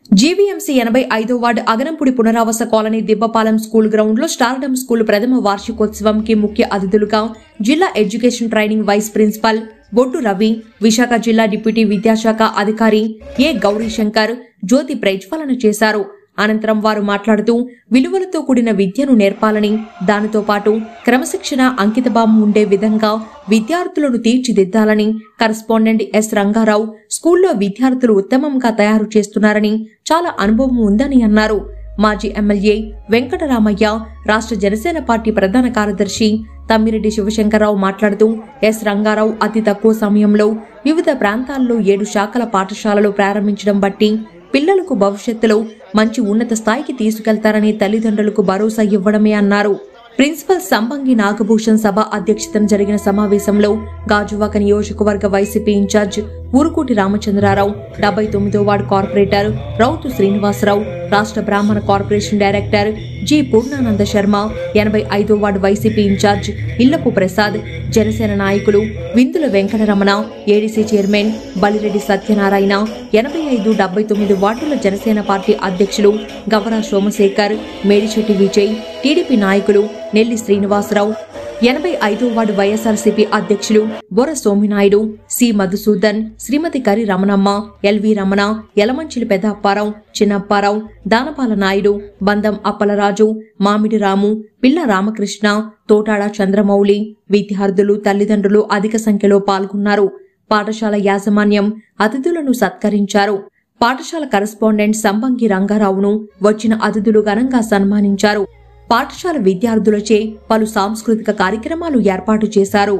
GVMC 85వ ward Aganampudi పునరావాస colony Dibbapalem school ground లో Stardom school ప్రథమ వార్షికోత్సవంకి ముఖ్య అతిథులుగా జిల్లా education training vice principal Boddu Ravi, Visakha జిల్లా డిప్యూటీ విద్యాశాఖ అధికారి ఏ గౌరీశంకర్ జ్యోతి ప్రజ్వలన చేశారు. అనంతరం వారు మాట్లాడుతూ విలువలతో కూడిన విద్యను నేర్పాలని, దానితో పాటు క్రమశిక్షణ అంకితభావం ఉండే విధంగా విద్యార్థులను తీర్చిదిద్దాలని, కరెస్పాండెంట్ ఎస్ రంగారావు స్కూల్లో విద్యార్థులు ఉత్తమంగా తయారు చేస్తున్నారని, చాలా అనుభవం ఉందని అన్నారు. మాజీ ఎమ్మెల్యే వెంకటరామయ్య, రాష్ట్ర జనసేన పార్టీ ప్రధాన కార్యదర్శి తమ్మిరెడ్డి శివశంకర్రావు మాట్లాడుతూ ఎస్ రంగారావు అతి తక్కువ సమయంలో వివిధ ప్రాంతాల్లో 7 శాఖల పాఠశాలలు ప్రారంభించడం బట్టి పిల్లలకు భవిష్యత్తులో మంచి ఉన్నత స్థాయికి తీసుకెళ్తారని తల్లిదండ్రులకు భరోసా ఇవ్వడమే అన్నారు. ప్రిన్సిపల్ సంబంగి నాగభూషణ్ సభ అధ్యక్షతన జరిగిన సమావేశంలో గాజువాక నియోజకవర్గ వైసీపీ ఇన్ఛార్జ్ ఊరుకోటి రామచంద్రారావు, 79వ వార్డు కార్పొరేటర్ రౌతు శ్రీనివాసరావు, రాష్ట్ర బ్రాహ్మణ corporation director G Purnananda Sharma, 85వ వార్డు వైసీపీ ఇన్ఛార్జ్ ఇల్లపు ప్రసాద్, జనసేన నాయకులు విందుల వెంకటరమణ, ఏడీసీ చైర్మన్ బలిరెడ్డి సత్యనారాయణ, 85, 79 వార్డుల జనసేన పార్టీ అధ్యక్షులు గవరా సోమశేఖర్, మేడిచెట్టి విజయ్, టీడీపీ నాయకులు నెల్లి శ్రీనివాసరావు, 85వ వార్డు వైఎస్ఆర్సీపీ అధ్యక్షులు బొర సోమినాయుడు, సి మధుసూదన్, శ్రీమతి కరి రమణమ్మ, ఎల్వి రమణ, యలమంచిలి పెద్ద అప్పారావు, చిన్నప్పారావు, దానపాల నాయుడు, బందం అప్పలరాజు, మామిడి రాము, పిల్ల రామకృష్ణ, తోటాడ చంద్రమౌళి, విద్యార్థులు, తల్లిదండ్రులు అధిక సంఖ్యలో పాల్గొన్నారు. పాఠశాల యాజమాన్యం అతిథులను సత్కరించారు. పాఠశాల కరెస్పాండెంట్ సంబంగి రంగారావును వచ్చిన అతిథులు ఘనంగా సన్మానించారు. పాఠశాల విద్యార్థులచే పలు సాంస్కృతిక కార్యక్రమాలు ఏర్పాటు చేశారు.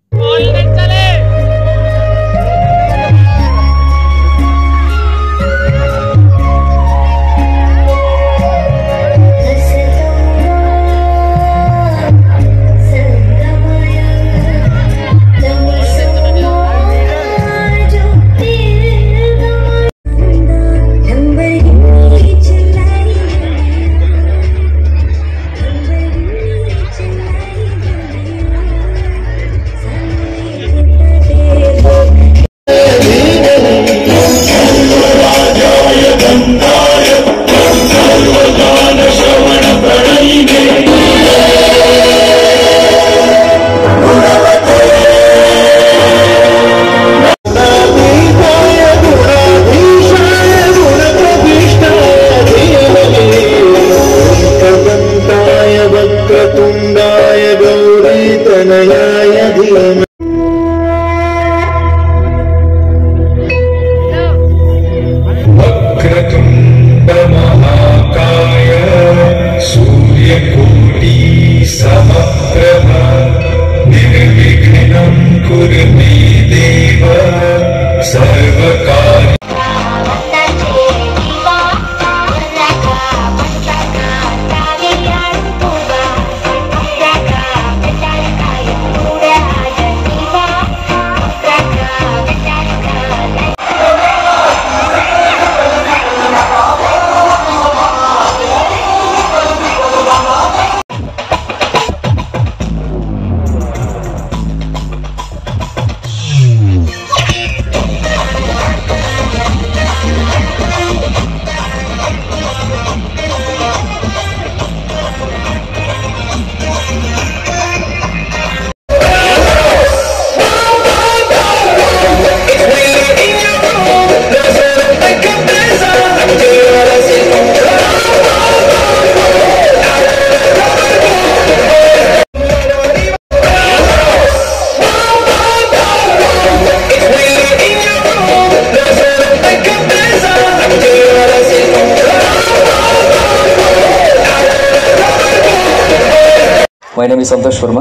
My name is Santosh Varma.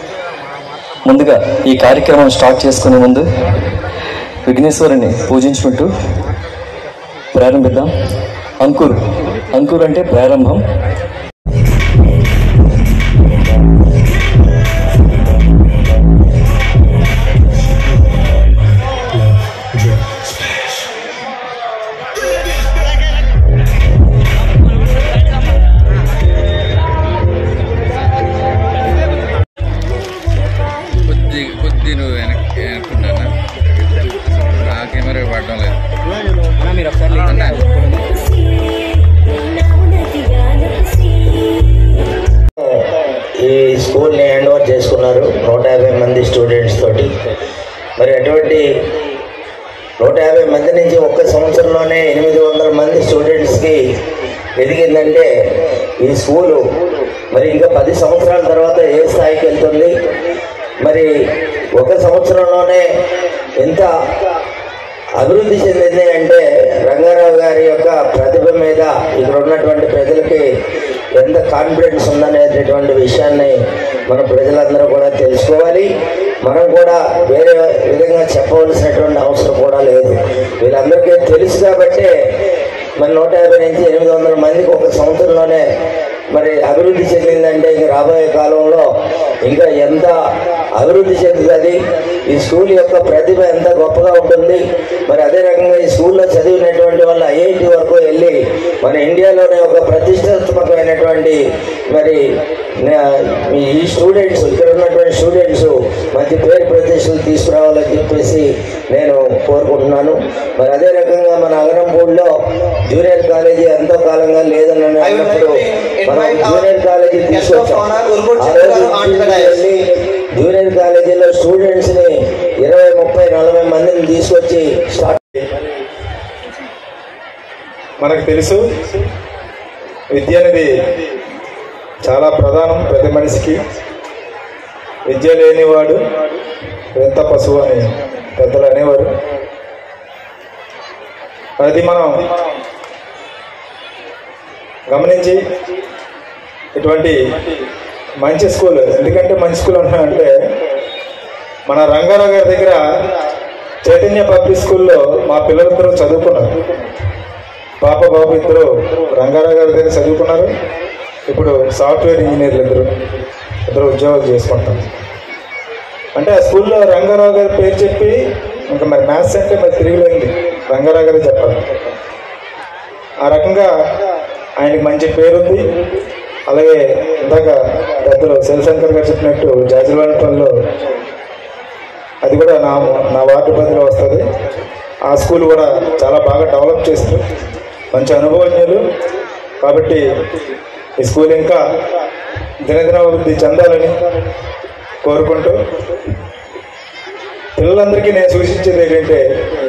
ముందుగా ఈ కార్యక్రమం స్టార్ట్ చేసుకునే ముందు విఘ్నేశ్వరుని పూజించుకుంటూ ప్రారంభిద్దాం. అంకుర్ అంటే ప్రారంభం. కెమెరా పడడం లేదు. మీరు ఒకసారి ఎదిగిందంటే ఈ స్కూలు మరి ఇంకా 10 సంవత్సరాల తర్వాత ఏ స్థాయికి వెళ్తుంది, మరి 1 సంవత్సరంలోనే ఎంత అభివృద్ధి చెందింది అంటే రంగారావు గారి యొక్క ప్రతిభ మీద ఇక్కడ ఉన్నటువంటి ప్రజలకి ఎంత కాన్ఫిడెన్స్ ఉందనేటటువంటి విషయాన్ని మన ప్రజలందరూ కూడా తెలుసుకోవాలి. మనం కూడా వేరే విధంగా చెప్పవలసినటువంటి అవసరం కూడా లేదు. వీళ్ళందరికీ తెలుసు కాబట్టే మరి 150 నుంచి 800 మందికి 1 సంవత్సరంలోనే మరి అభివృద్ధి చెందిందంటే ఇంక రాబోయే కాలంలో ఇంకా ఎంత అభివృద్ధి చెందుతుంది, ఈ స్కూల్ యొక్క ప్రతిభ ఎంత గొప్పగా ఉంటుంది. మరి అదే రకంగా ఈ స్కూల్లో చదివినటువంటి వాళ్ళు IIT వరకు వెళ్ళి మన ఇండియాలోనే ఒక ప్రతిష్టాత్మకమైనటువంటి మరి ఈ స్టూడెంట్స్, ఇక్కడ ఉన్నటువంటి స్టూడెంట్స్ మంచి పేరు ప్రతిష్టలు తీసుకురావాలని చెప్పేసి నేను కోరుకుంటున్నాను. మరి అదే రకంగా మన అగరంపూడిలో జూనియర్ కాలేజీ ఎంతో కాలంగా లేదని అన్నప్పుడు మనం జూనియర్ కాలేజీ తీసుకొచ్చాం. జూనియర్ కాలేజీలో స్టూడెంట్స్ని 20, 30, 40 మందిని తీసుకొచ్చి స్టార్ట్. మనకు తెలుసు విద్య అనేది చాలా ప్రధానం ప్రతి మనిషికి. విద్య లేనివాడు ఎంత పశువు అని పెద్దలు అనేవారు. అది మనం గమనించి ఇటువంటి మంచి స్కూల్, ఎందుకంటే మంచి స్కూల్ అంటే మన రంగారావు గారి దగ్గర చైతన్య పబ్లిక్ స్కూల్లో మా పిల్లలిద్దరూ చదువుకున్నారు. పాప బాబు ఇద్దరు రంగారావు గారి దగ్గర చదువుకున్నారు. ఇప్పుడు సాఫ్ట్వేర్ ఇంజనీర్లు ఇద్దరు ఉద్యోగాలు చేసుకుంటారు. అంటే ఆ స్కూల్లో రంగారావు గారి పేరు చెప్పి ఇంకా మరి మ్యాథ్స్ అంటే మరి తిరిగిలేంది రంగారావు గారే చెప్పాలి. ఆ రకంగా ఆయనకి మంచి పేరుంది. అలాగే ఇందాక పెద్దలు శివశంకర్ గారు చెప్పినట్టు జాజివాడపల్లిలో అది కూడా నా వార్డు పరిధిలో వస్తుంది. ఆ స్కూల్ కూడా చాలా బాగా డెవలప్ చేస్తారు, మంచి అనుభవజ్ఞులు. కాబట్టి ఈ స్కూల్ ఇంకా దినదినాభివృద్ధి చెందాలని కోరుకుంటూ పిల్లలందరికీ నేను సూచించేది ఏంటంటే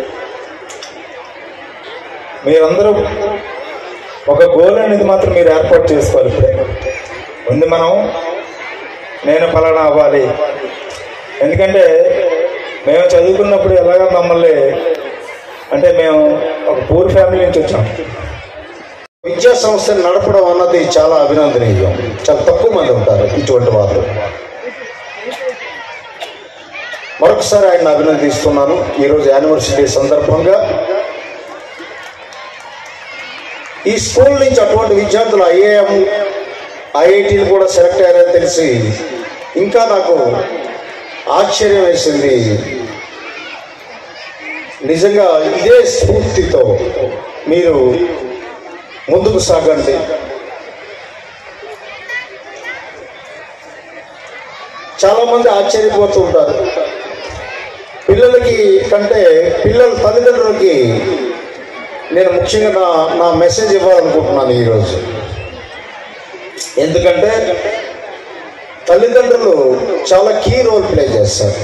మీరందరూ ఒక గోల్ అనేది మాత్రం మీరు ఏర్పాటు చేసుకోవాలి. ముందు నేను ఫలానా అవ్వాలి. ఎందుకంటే మేము చదువుకున్నప్పుడు ఎలాగ మమ్మల్ని అంటే మేము ఒక పూర్ ఫ్యామిలీ నుంచి వచ్చాం. విద్యా సంస్థను నడపడం అన్నది చాలా అభినందనీయం. చాలా తక్కువ మంది ఉంటారు ఇటువంటి వాళ్ళు. మరొకసారి ఆయన అభినందిస్తున్నాను. ఈరోజు యానివర్సరీ సందర్భంగా ఈ స్కూల్ నుంచి అటువంటి విద్యార్థులు IIM, IITలు కూడా సెలెక్ట్ అయ్యారని తెలిసి ఇంకా నాకు ఆశ్చర్యం వేసింది. నిజంగా ఇదే స్ఫూర్తితో మీరు ముందుకు సాగండి. చాలామంది ఆశ్చర్యపోతూ ఉంటారు. పిల్లలకి కంటే పిల్లల తల్లిదండ్రులకి నేను ముఖ్యంగా నా మెసేజ్ ఇవ్వాలనుకుంటున్నాను ఈరోజు. ఎందుకంటే తల్లిదండ్రులు చాలా కీ రోల్ ప్లే చేస్తారు.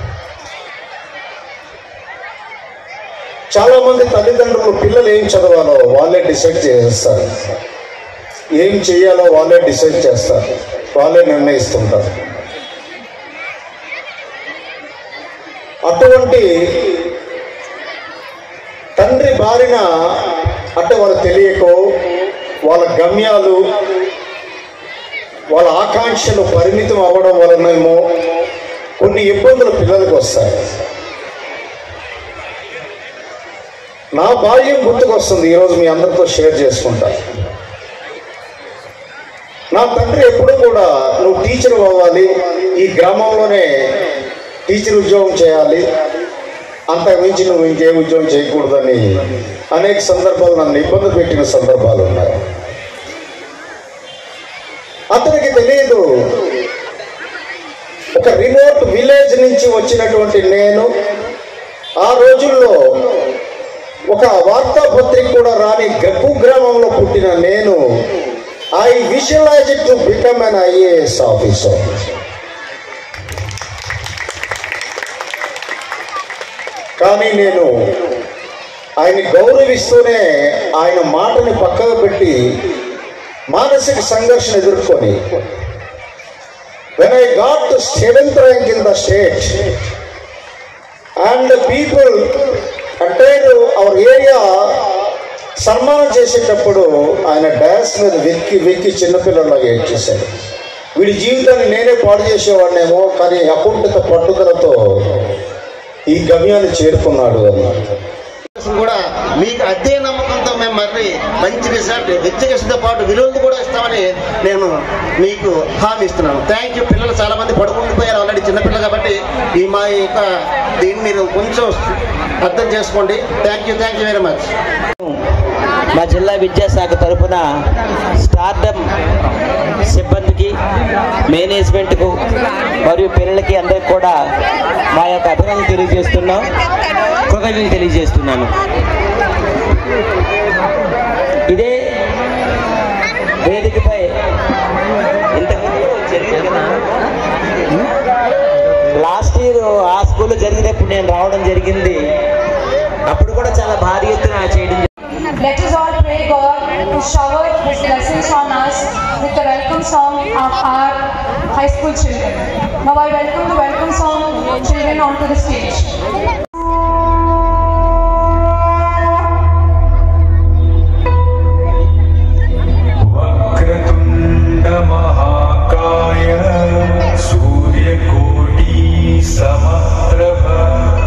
చాలామంది తల్లిదండ్రులు పిల్లలు ఏం చదవాలో వాళ్ళే డిసైడ్ చేస్తారు, ఏం చేయాలో వాళ్ళే డిసైడ్ చేస్తారు, వాళ్ళే నిర్ణయిస్తుంటారు. అటువంటి తండ్రి బారిన అంటే వాళ్ళు తెలియకో వాళ్ళ గమ్యాలు వాళ్ళ ఆకాంక్షలు పరిమితం అవ్వడం వలనేమో కొన్ని ఇబ్బందులు పిల్లలకు వస్తాయి. నా బాల్యం గుర్తుకొస్తుంది, ఈరోజు మీ అందరితో షేర్ చేసుకుంటా. నా తండ్రి ఎప్పుడూ కూడా నువ్వు టీచర్ అవ్వాలి, ఈ గ్రామంలోనే టీచర్ ఉద్యోగం చేయాలి, అంతకు మించి నువ్వు ఇంకే ఉద్యోగం చేయకూడదని అనేక సందర్భాలు నన్ను ఇబ్బంది పెట్టిన సందర్భాలు ఉన్నాయి. అతనికి తెలియదు, ఒక రిమోట్ విలేజ్ నుంచి వచ్చినటువంటి నేను, ఆ రోజుల్లో ఒక వార్తాపత్రిక కూడా రాని కుగ్రామంలో పుట్టిన నేను, I visualize to become an IAS officer. కానీ నేను ఆయన్ని గౌరవిస్తూనే ఆయన మాటని పక్కకు పెట్టి మానసిక సంఘర్షణ ఎదుర్కొని when I got the 7th rank in the state and the people attend our area సన్మానం చేసేటప్పుడు ఆయన డాన్స్ మీద వెక్కి చిన్నపిల్లలాగా ఏడ్చేశాడు. వీడి జీవితాన్ని నేనే పాడు చేసేవాడినేమో, కానీ అకుంఠిత పట్టుదలతో ఈ గమ్యాన్ని చేరుకున్నాడు అన్నాడు. కూడా మీకు అదే నమ్మకంతో మేము మరి మంచి రిజల్ట్ ఎడ్యుకేషన్తో పాటు విలువలు కూడా ఇస్తామని నేను మీకు హామీ ఇస్తున్నాను. Thank you. పిల్లలు చాలా మంది పడుకుండిపోయారు ఆల్రెడీ, చిన్నపిల్లలు కాబట్టి ఈ మా యొక్క దీన్ని మీరు కొంచెం అర్థం చేసుకోండి. Thank you very much. మా జిల్లా విద్యాశాఖ తరఫున స్టార్డమ్ సిబ్బందికి, మేనేజ్మెంట్కు మరియు పిల్లలకి అందరికి కూడా మా యొక్క అభినందనలు తెలియజేస్తున్నాం, కృతజ్ఞతలు తెలియజేస్తున్నాను. ఇదే వేదికపై ఇంతకుముందు లాస్ట్ ఇయర్ ఆ స్కూల్లో జరిగినప్పుడు నేను రావడం జరిగింది. అప్పుడు కూడా చాలా భారీ ఎత్తున చేయడం. Let us all pray God to shower His blessings on us with the welcome song of our high school children. Now I welcome the welcome song children onto the stage. Vakratunda Mahakaya Surya Koti Samaprabha.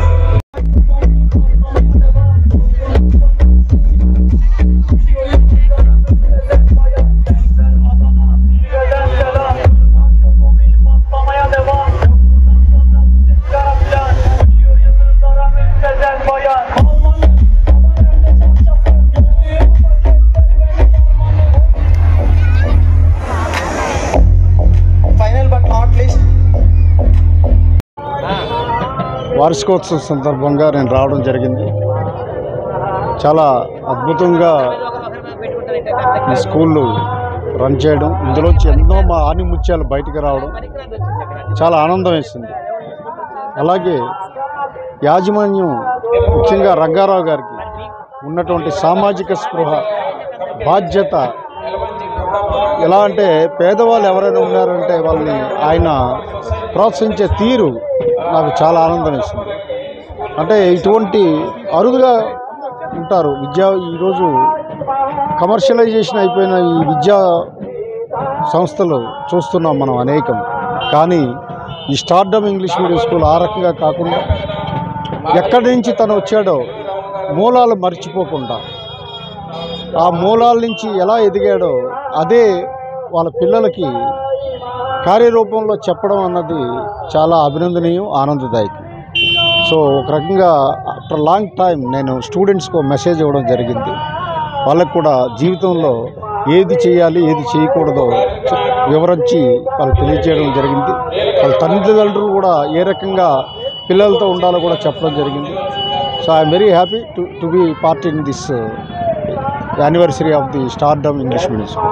వార్షికోత్సవం సందర్భంగా నేను రావడం జరిగింది. చాలా అద్భుతంగా ఈ స్కూళ్ళు run చేయడం, ఇందులోంచి ఎన్నో మా ఆనిముత్యాలు బయటికి రావడం చాలా ఆనందం వేసింది. అలాగే యాజమాన్యం, ముఖ్యంగా రంగారావు గారికి ఉన్నటువంటి సామాజిక స్పృహ, బాధ్యత, ఎలా అంటే పేదవాళ్ళు ఎవరైనా ఉన్నారంటే వాళ్ళని ఆయన ప్రోత్సహించే తీరు నాకు చాలా ఆనందం వేసింది. అంటే ఇటువంటి అరుదుగా ఉంటారు ఈరోజు కమర్షియలైజేషన్ అయిపోయిన ఈ విద్యా సంస్థలు చూస్తున్నాం మనం అనేకం. కానీ ఈ స్టార్డమ్ ఇంగ్లీష్ మీడియం స్కూల్ ఆ రకంగా కాకుండా ఎక్కడి నుంచి తను వచ్చాడో మూలాలు మర్చిపోకుండా ఆ మూలాల నుంచి ఎలా ఎదిగాడో అదే వాళ్ళ పిల్లలకి కార్యరూపంలో చెప్పడం అన్నది చాలా అభినందనీయం, ఆనందదాయకం. సో ఒక రకంగా ఆఫ్టర్ లాంగ్ టైం నేను స్టూడెంట్స్కు మెసేజ్ ఇవ్వడం జరిగింది. వాళ్ళకు కూడా జీవితంలో ఏది చేయాలి ఏది చేయకూడదో వివరించి వాళ్ళు తెలియజేయడం జరిగింది. వాళ్ళ తల్లిదండ్రులు కూడా ఏ రకంగా పిల్లలతో ఉండాలో కూడా చెప్పడం జరిగింది. So I'm very happy to be part in this anniversary of the Stardom English medium school.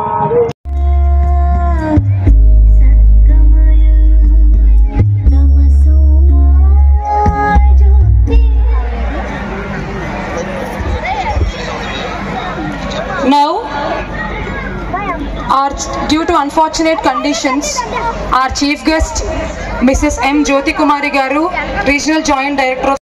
Now, due to unfortunate conditions, our chief guest, Mrs. M. Jyoti Kumari Garu, Regional Joint Director of